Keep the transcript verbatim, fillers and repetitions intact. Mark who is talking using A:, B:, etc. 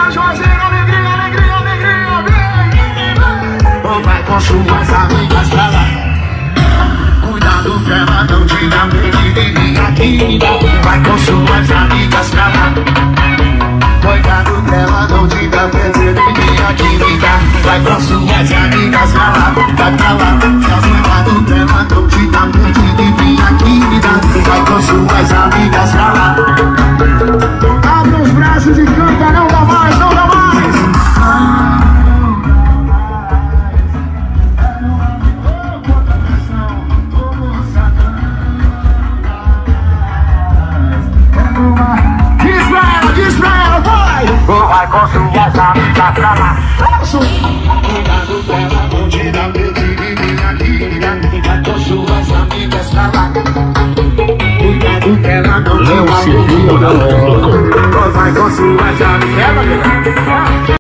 A: Juazeiro, alegria, alegria, alegria, vem! Ou vai com suas amigas pra lá. Cuidado que ela não te dá medo de vir aqui. Vai com suas amigas pra lá. Cuidado que ela não te dá medo de vir aqui. Vai com suas amigas pra lá, vai pra lá. Cuidado que ela não te dá medo de vir aqui. Vai com suas amigas pra lá. Abre os braços e canta, não dá mais, não dá mais. Diz pra ela, diz pra ela, vai. Vai com suas amigas pra lá. Cuidado que ela não te dá medo de vir aqui. Vai com suas amigas pra lá. Cuidado que ela não te dá medo de vir aqui. Vai com suas amigas.